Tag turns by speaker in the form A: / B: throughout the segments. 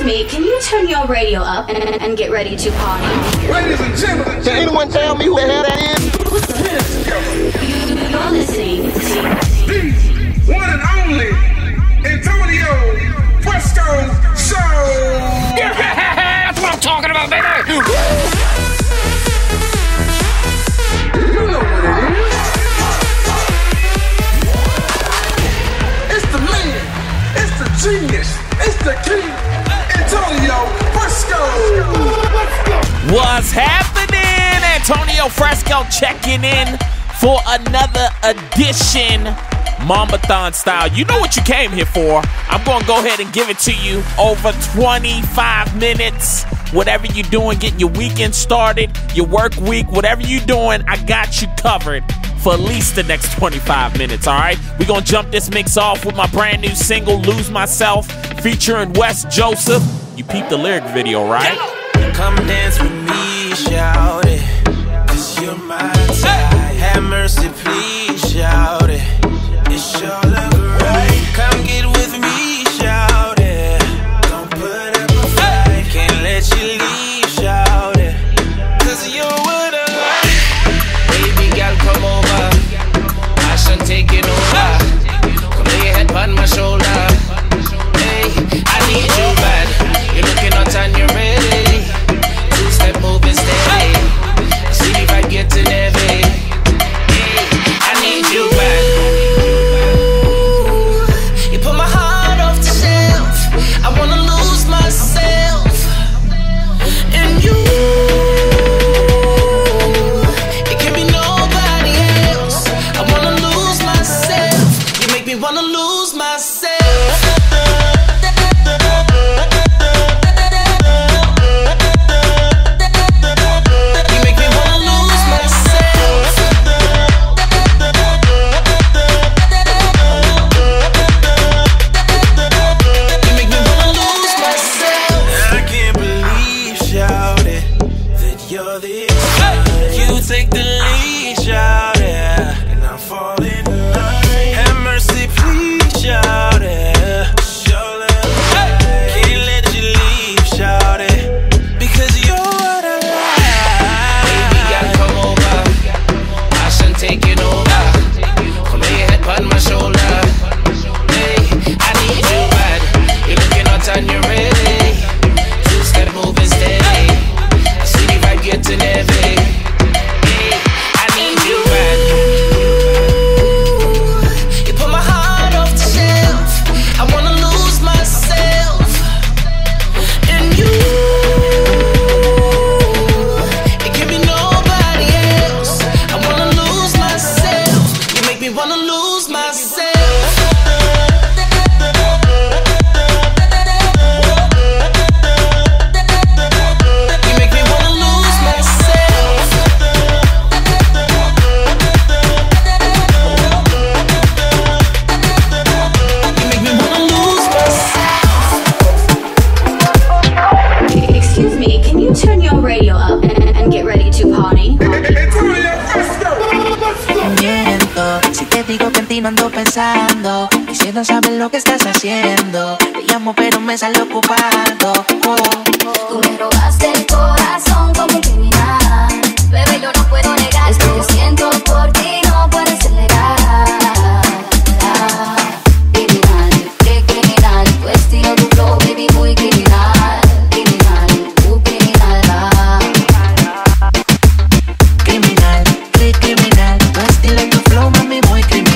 A: me, can you turn your radio up and get ready to party?
B: Ladies and gentlemen, can anyone tell me who the hell that is? Put your hands together.
A: You're listening to
B: The one and only Antonio Fresco Show.
C: Yeah, that's what I'm talking about, baby.
B: You know what it is. It's the man. It's the genius. It's the king. Antonio Fresco.
D: What's happening? Antonio Fresco checking in for another edition, Mambathon style. You know what you came here for. I'm going to go ahead and give it to you over 25 minutes. Whatever you're doing, getting your weekend started, your work week, whatever you're doing, I got you covered for at least the next 25 minutes, all right? We're going to jump this mix off with my brand new single, Lose Myself, featuring Wes Joseph. You peeped the lyric video, right?
E: Come dance with me, shout it, 'cause you're my type. Have mercy, please, shout it. It sure look right. Come get with me, shout it. Don't put up a fight. Can't let you leave, shout it, 'cause you're what I like. Baby girl, come over. I should take it over. Come lay your head on my shoulder. Hey, I need you bad. You're looking hot and you're ready. Two-step moving steady. See if I get to heavy. I need you back. You put my heart off the shelf. I wanna lose myself in you. It can be nobody else. I wanna lose myself. You make me wanna lose myself. Take the lead, shout it, and I'm falling in line. Have mercy, please, shout it. Show love, can't let you leave, shout it, because you're what I like. Baby, gotta come over. I should take it over. Come lay your head on my shoulder. Hey, I need you bad. You're looking hot and you're ready. Two-step moving steady. See if I get to heavy.
F: Ando pensando y si no sabes lo que estás haciendo, te llamo pero me sale ocupado.
G: Tú me robaste el corazón como un criminal, bebé, yo no puedo negar esto que siento por ti, no puedes negar. Criminal, qué criminal, tu estilo, tu flow, baby, muy criminal. Criminal, tu criminal.
F: Criminal, qué criminal, tu estilo, tu flow, mami, muy criminal.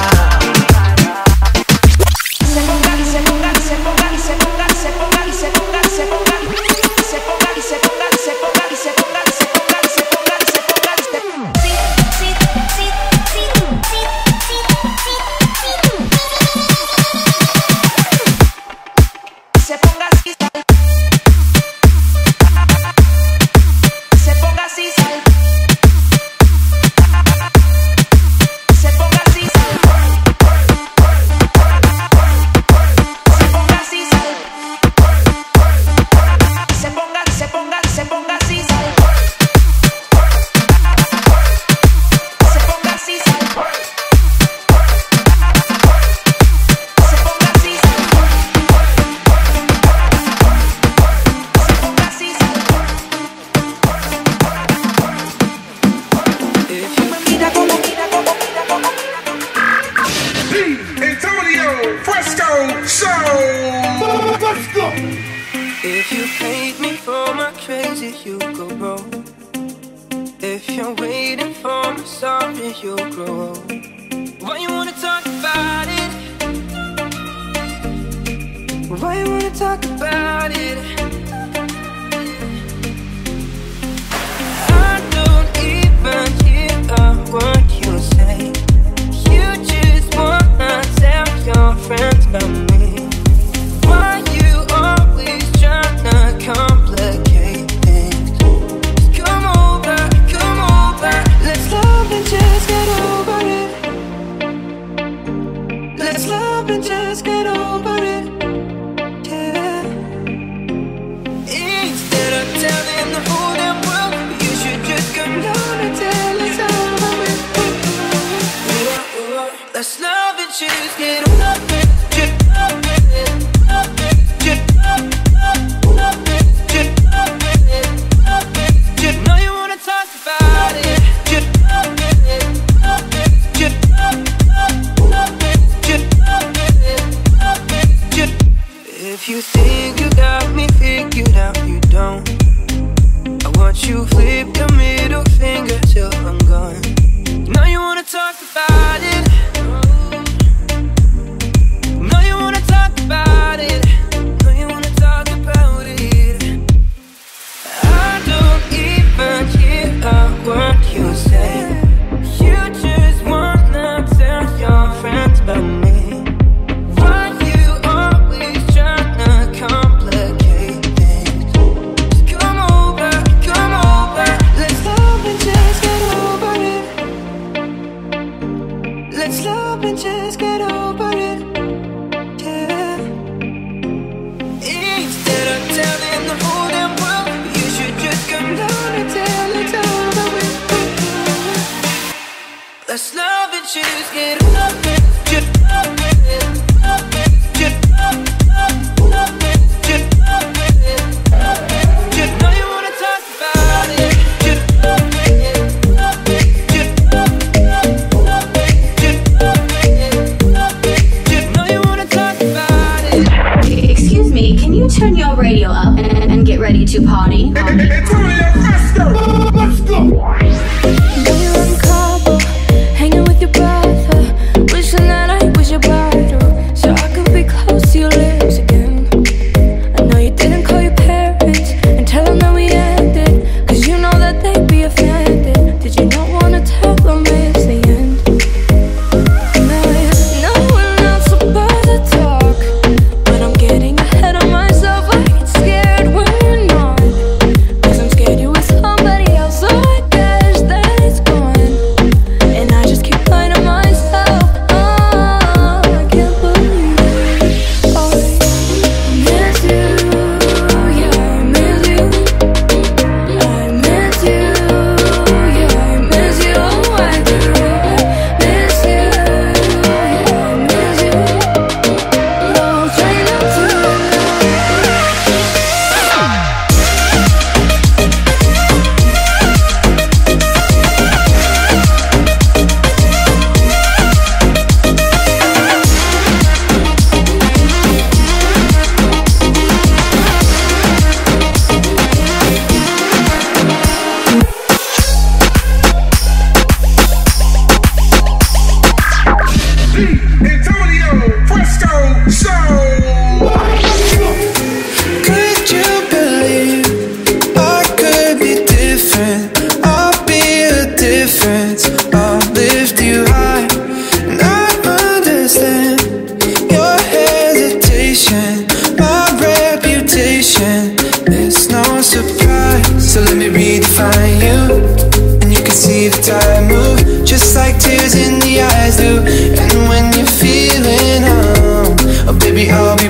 F: Se ponga,
B: Antonio Fresco Show. Let's go.
E: If you hate me for my crazy, you go wrong. If you're waiting for me, sorry, you'll grow old. Why you wanna talk about it? Why you wanna talk about it? I don't even hear what you say. You just wanna tell your friends about me. Why you always tryna complicate things? Just come over, let's love and just get over it. Let's love and just get over it. Yeah. Instead of telling the whole damn world, you should just come down and tell us over it. Let's love and just get over it. Know you wanna talk about it. If you think you got me figured out, you don't. I want you flip your middle finger till I'm gone. Know you wanna talk about it. Know you wanna talk about it. Know you wanna talk about it. I don't even hear a word you say. You just wanna tell your friends about me. Why you always tryna complicate things? Just come over, let's love and just get over it. Let's love and just get over it. Yeah. Instead of telling the whole damn world, you should just come down and tell it's over with. Let's love and just get over it. Know you wanna talk about it. Know you wanna talk about it.
A: Excuse me, can you turn your radio up and get ready to party?
B: Antonio Fresco. Let's go.
H: Girl, you're in Cabo, hanging with your brother, wishing that I was your brother, so I could be close to your lips again. I know you didn't call your parents and tell them that we ended, cause you know that they'd be offended. Did you not wanna tell them it's the end? No, we're not supposed to talk, but I'm getting ahead of myself. I get scared when you're not, cause I'm scared you're with somebody else, so I guess that it's gone. And I just keep lying to myself. Oh, I can't believe it. Oh, I miss you, yeah, I miss you. I miss you, yeah, I miss you. Oh, I do miss you, yeah, I miss you. No, try not to.
B: Antonio Fresco Show.
E: Could you believe I could be different? I'll be a difference. I'll lift you high, and I understand your hesitation, my reputation. It's no surprise, so let me redefine you. And you can see the time move, just like tears in the eyes do. And when you're feeling oh baby, I'll be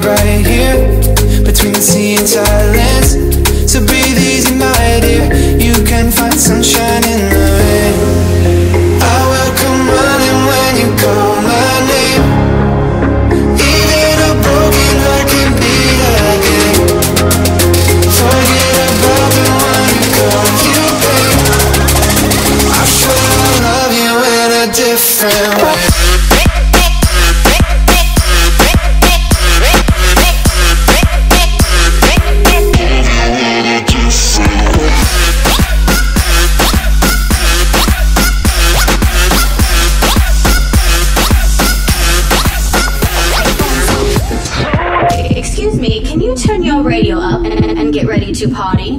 A: Turn your radio up and get ready to party.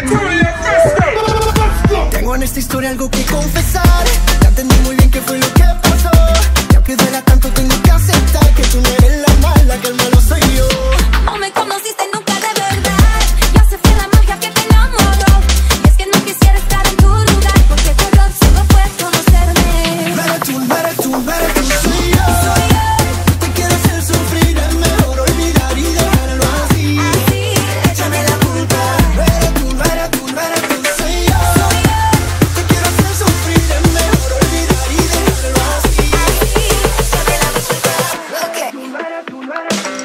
I: Tengo en esta historia algo que confesar. Ya entendí muy bien qué fue lo que pasó. Y aunque duela tanto tengo que aceptar que tú no eres la mala, que el malo soy yo.
H: No me conociste nunca de verdad. Ya se fue la magia que te enamoró. Y es que no quisiera estar en tu lugar, porque tu error solo fue conocerme.
I: No eres tú, no eres tú, no eres tú, soy yo. Te quiero hacer sufrir, es mejor olvidar y dejarlo así. Échame la culpa. No eres tú, no eres tú, no eres tú, soy yo. Te quiero hacer sufrir, es mejor olvidar y dejarlo así. Échame la culpa. Okay. No eres tú, no eres tú.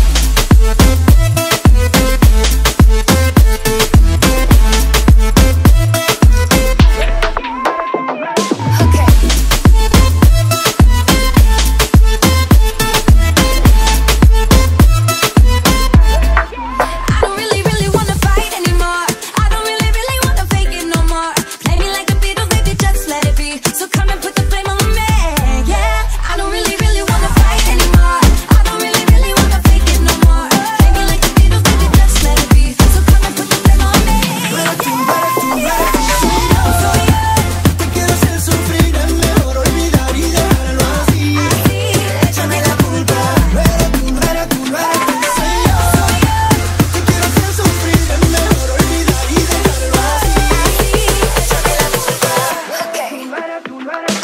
H: I don't really wanna fight anymore. I don't really wanna fake it no more. Play me like the Beatles, baby, just let it be. So come and put the flame on me, yeah. I don't really wanna fight anymore. I don't really wanna fake it no more. Play me like the Beatles, baby, just let it be. So come and put the flame on me.
I: No eres tú, no eres tú, no eres tú, soy yo. Te quiero hacer sufrir, es mejor olvidar y dejarlo así. Échame la culpa. No eres tú, no eres tú, no eres tú, soy yo. Te quiero hacer sufrir, es mejor olvidar y dejarlo así. Échame la culpa. Okay. No eres tú, no eres tú.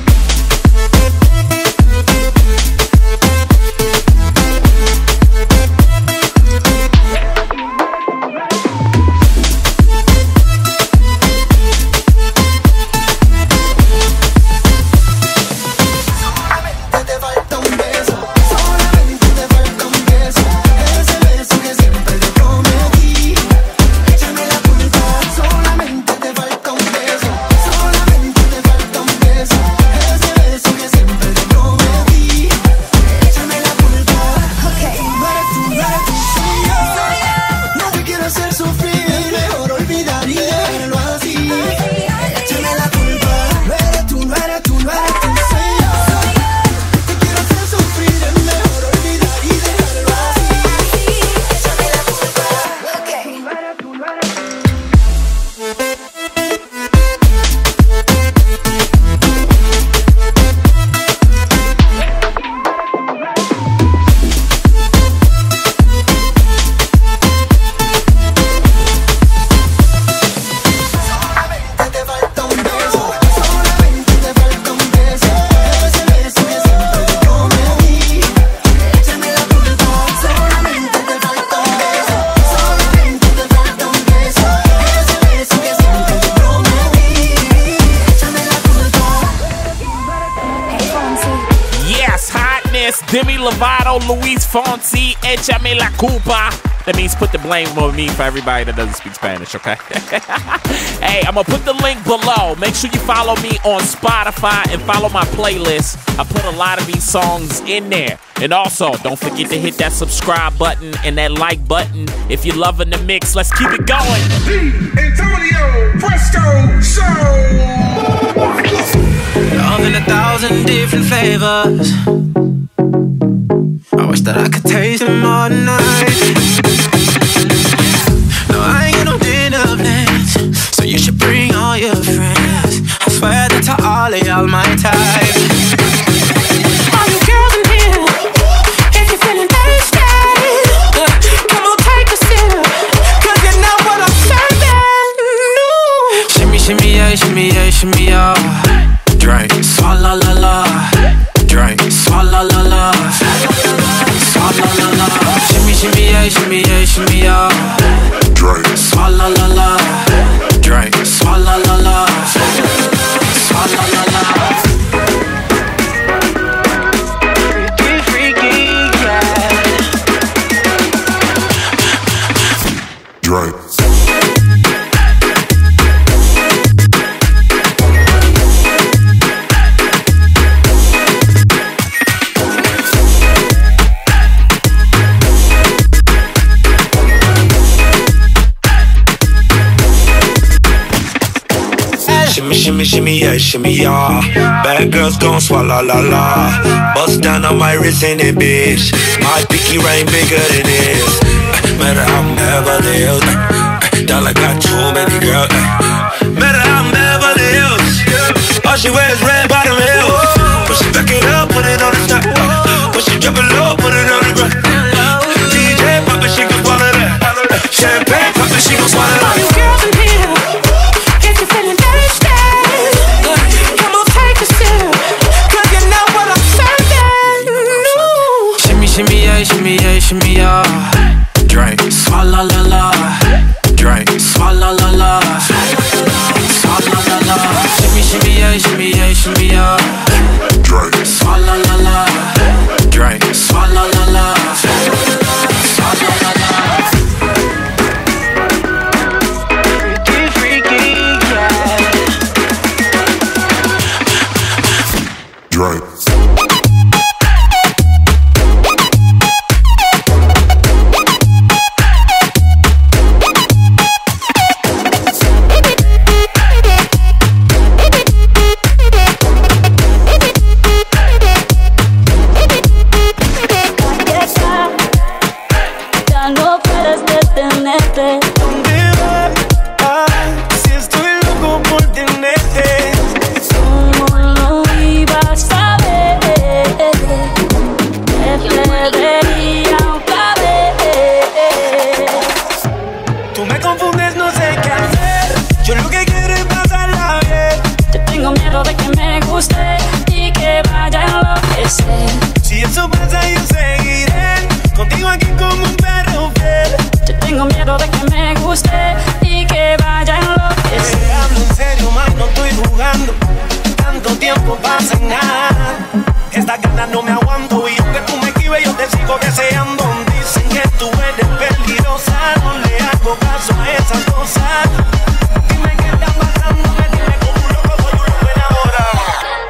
I: Solamente te falta un beso, solamente te falta un beso, ese beso que siempre te prometí. Échame la culpa. Solamente te falta un beso, solamente te falta un beso, ese beso que siempre te prometí. Échame la culpa. Okay. No eres tú, no eres tú, soy yo. No te quiero hacer sufrir, mejor olvidar y dejarlo así. Échame la culpa. No eres tú, no eres tú, no eres tú, soy yo. Te quiero hacer sufrir, es mejor olvidar y dejarlo así. Échame la culpa. Okay. No eres tú, no eres tú. Solamente te falta un beso, solamente te falta un beso, ese beso que siempre te prometí. Échame la culpa. Solamente te falta un beso, solamente te falta un beso, ese beso que siempre te prometí. Échame la culpa.
H: Hey, Fonzie.
D: Yes, hotness. Demi Lovato, Luis Fonsi, Échame la culpa. That means put the blame on me for everybody that doesn't speak Spanish, okay? Hey, I'm gonna put the link below. Make sure you follow me on Spotify and follow my playlist. I put a lot of these songs in there. And also, don't forget to hit that subscribe button and that like button if you're loving the mix. Let's keep it going.
B: Antonio Fresco Show.
E: Love in 1,000 different flavors. I wish that I could taste them all night. No, I ain't got no dinner plans, so you should bring all your friends. I swear that to all of y'all my type. All you girls in here, if you're feeling thirsty, come on, take a sip, 'cause you know what I'm serving. No. Shimmy, shimmy, yeah, shimmy, yeah, shimmy, yeah. Drink, swalla la la. Drink, swalla la la. Swalla la la. Shimmy, shimmy, yeah, shimmy, yeah, shimmy, yeah. Drink, swalla la la. Drink, swalla la la. Swalla la la. Freaky, freaky, yeah.
B: Drink.
E: Shimmy, shimmy, shimmy, yeah, shimmy, yeah. Bad girls gon' swallow la la. Bust down on my wrist in it, bitch. My pinky ring bigger than this. Met her out in Beverly Hills. Dollar got too many girls. Met her out in Beverly Hills. All she wears red bottom heels. When she back it up, put it on the top. When she drop it low, put it on the ground. DJ pop it, she gon' swallow that. Champagne pop it, she gon' swallow that.
H: All you girls in here, if you're feeling thirsty, come on, take a sip, 'cause you know what I'm serving. No.
E: Shimmy, shimmy, yeah, shimmy, yeah, shimmy, yeah. Drink, swalla la la. Drink, swalla la la. Swalla la la. Shimmy, shimmy, yeah, shimmy, yeah, shimmy, yeah. Drink, swalla la la. Drink, swalla la la. Swalla la la. Freaky, freaky, yeah. Drink. Si eso pasa yo seguiré contigo aquí como un perro fiel.
H: Yo tengo miedo de que me guste y que vaya a enloquecer.
E: Te hablo en serio, man, no estoy jugando. Tanto tiempo pasa en nada. Estas ganas no me aguanto y aunque tú me esquives yo te sigo deseando. Dicen que tú eres peligrosa, no le hago caso a esas cosas. Dime qué está pasando, me tiene como un loco, soy un loco enamorado.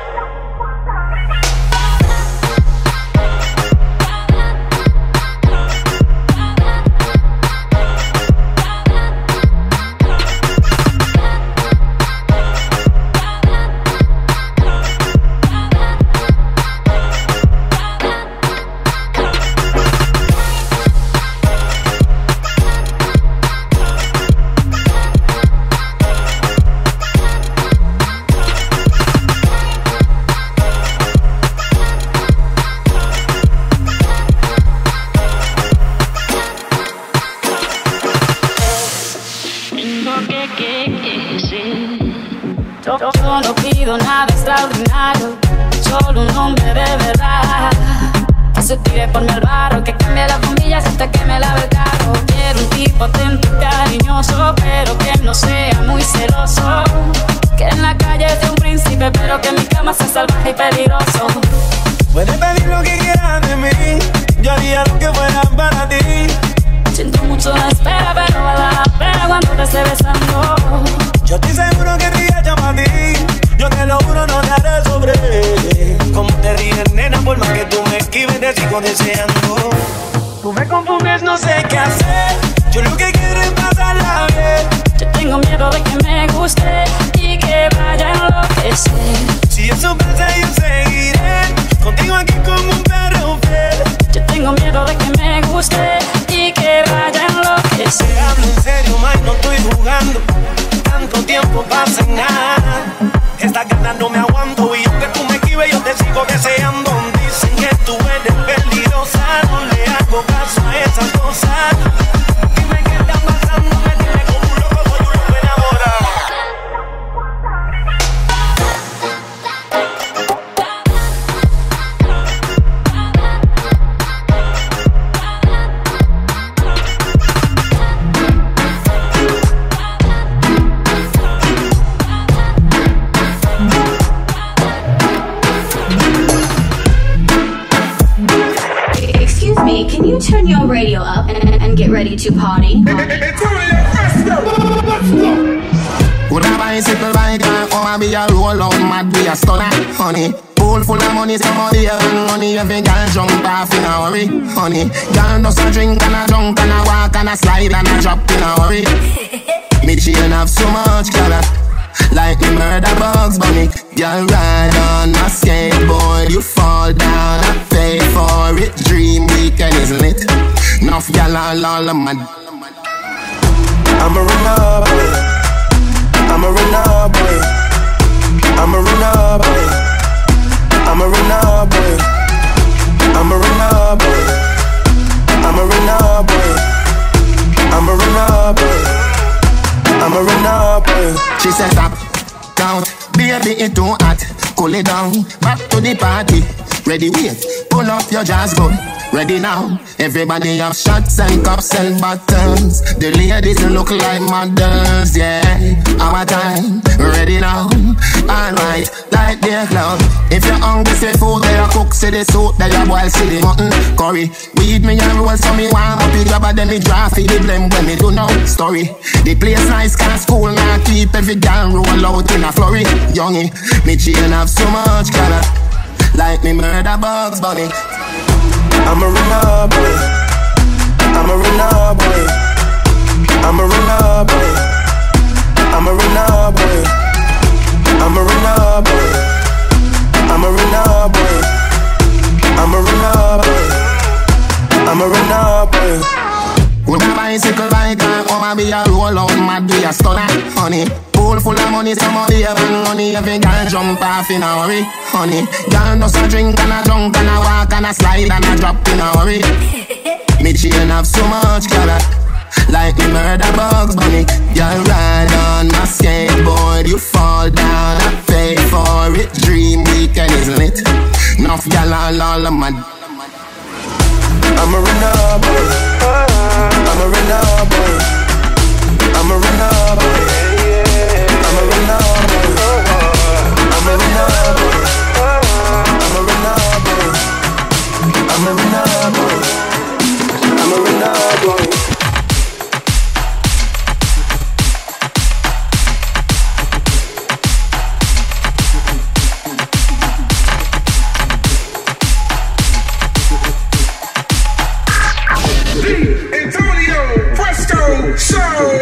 H: Yo no pido nada extraordinario, solo un hombre de verdad que se tire por mi barro, que cambie las bombillas hasta que me lave el carro. Quiero un tipo atento y cariñoso, pero que no sea muy celoso, que en la calle sea un príncipe, pero que en mi cama sea salvaje y peligroso.
E: Puedes pedir lo que quieras de mí, yo haría lo que fuera para ti.
H: Siento mucho la espera, pero vale la pena cuando te esté besando.
E: Yo estoy seguro que te llamo a ti. Yo te lo juro, no te haré sobre. Como te ríes, nena, por más que tú me esquives, te sigo deseando. Tú me confundes, no sé qué hacer. Yo lo que quiero es pasarla bien.
H: Yo tengo miedo de que me guste y que vaya a enloquecer.
E: Si eso pasa, yo seguiré contigo aquí como un perro fiel.
H: Yo tengo miedo de que me guste y que vaya a enloquecer.
E: Te hablo en serio, man, no estoy jugando. Tanto tiempo pasa en nada. Estas ganas no me aguanto y aunque tú me esquives yo te sigo deseando. Dicen que tú eres peligrosa, no le hago caso a esas cosas. Dime qué está pasando, me tiene como un loco, soy un loco enamorado.
A: Can you turn your radio up and get ready to party?
I: Would a bicycle bike and come and be a roll out mad be a stunner, honey. Pool full of money, somebody having money. Every girl jump off in a hurry, honey. Girl does a drink and a drunk and a walk and a slide and a drop in a hurry. Me chain have so much color, like the murder bugs bunny. Girl ride on a skateboard, you fall down, I pay for it. Dream weekend is lit. Enough girl all of my.
E: I'm a runner boy. I'm a runner boy. I'm a runner boy. I'm a runner boy. I'm a runner boy. I'm a runner boy. I'm a runner boy. I'm a runner boy.
I: She said stop, down, baby it too hot. Cool it down, back to the party. Ready, wait, pull up your jazz gun. Ready now, everybody have shots and cups and bottles. The ladies look like models, yeah. Our time, ready now. Alright, like their cloud. If you're hungry, say food, they are cook, say the soup, they are boil, say the mutton, curry. Weed me and roll, so me warm up, it grab a then me draw, feed the blame when me do no story. The place nice, can't school, now keep every girl roll out in a flurry. Youngie, me chain have so much color, like me murder Bugs Bunny.
E: I'm a runner boy. I'm a runner boy. I'm a runner boy. I'm a runner boy. I'm a runner boy. I'm a runner boy. I'm a runner boy. I'm a runner boy.
I: With a bicycle bike and over be a roll out mad be a stunner, honey. Pool full of money, somebody have money. Every girl jump off in a hurry, honey. Girl does a drink and a drunk and a walk and a slide and a drop in a hurry. Me chain have so much color, like me murder Bugs Bunny. Girl ride on my skateboard, you fall down, I pay for it. Dream weekend is lit. Enough girl all of my.
E: I'm a runner boy. I'm a runner boy. I'm a runner boy. I'm a runner boy. I'm a runner boy. I'm a runner boy. I'm a runner boy. I'm a runner boy.
B: Antonio Fresco Show.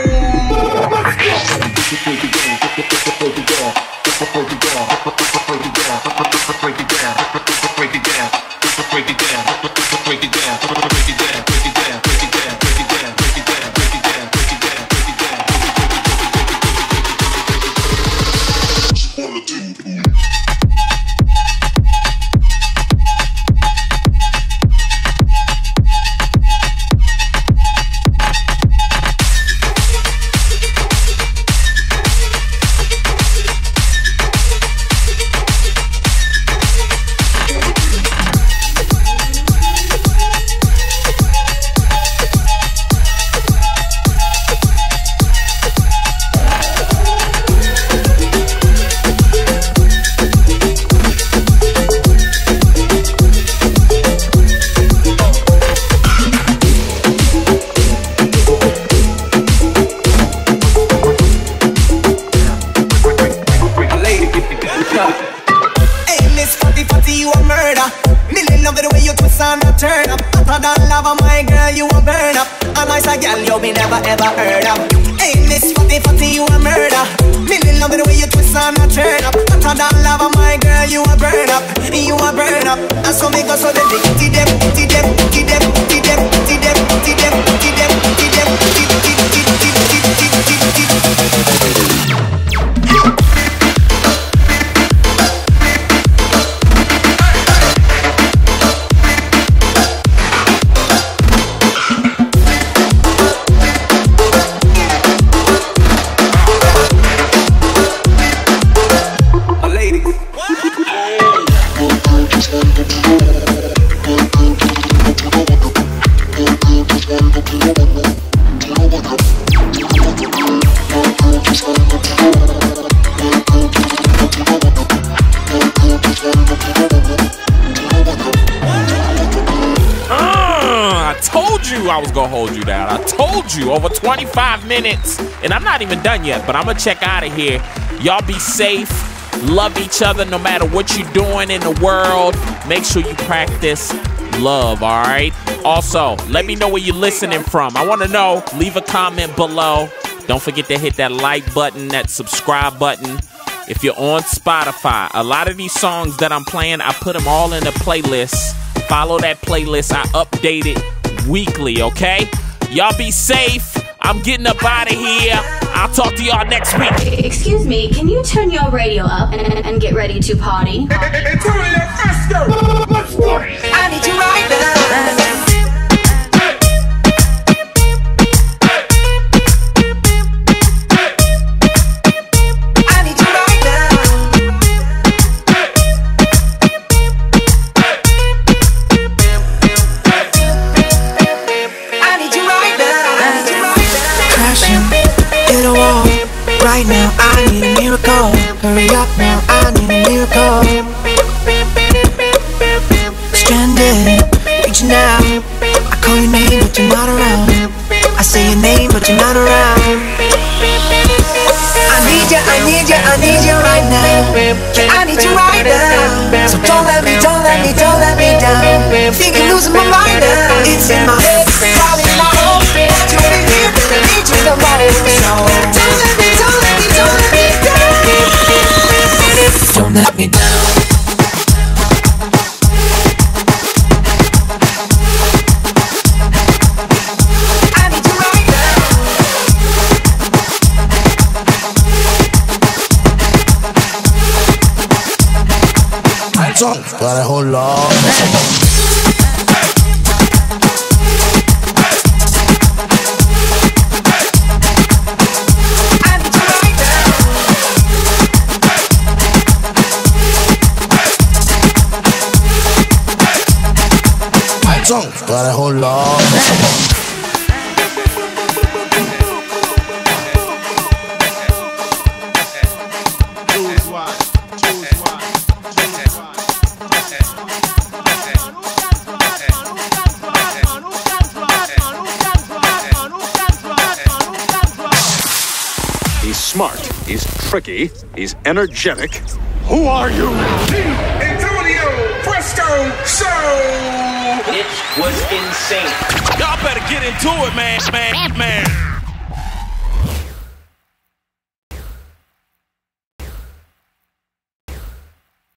J: Turn up, hotter than lava, my girl, you a burn up. A nice girl, you be never ever heard of. Hey, Miss Fatty Fatty, you a murder. Me love the way you twist and a turn up. Hotter than lava, my girl, you a burn up. You a burn up. And so me go so the dick, them, them, them, them, them, them, them,
D: I was gonna hold you down. I told you, over 25 minutes, and I'm not even done yet, but I'm gonna check out of here. Y'all be safe, love each other no matter what you're doing in the world. Make sure you practice love, all right? Also, let me know where you're listening from. I want to know. Leave a comment below. Don't forget to hit that like button, that subscribe button. If you're on Spotify, a lot of these songs that I'm playing, I put them all in a playlist. Follow that playlist. I update it weekly, okay? Y'all be safe. I'm getting up out of here. I'll talk to y'all next week.
A: Excuse me, can you turn your radio up and get ready to party?
B: Antonio Fresco. Let's go.
J: I need you right now.
F: Right now, I need a miracle. Hurry up now, I need a miracle. Stranded, reaching out. I call your name, but you're not around. I say your name, but you're not around. I need you, I need you, I need you right now. I need you right now. So don't let me, don't let me, don't let me down. Thinking losing my mind now. It's in my head, falling my home. You'll be here, but I need you the most. So don't let me, don't let me, don't let me down. Don't let me down. I need you right now.
I: Hands up, gotta hold on. Gotta hold on.
K: He's smart, he's tricky, he's energetic. Who are you?
B: Antonio Fresco Show.
L: It was insane.
D: Y'all better get into it, man.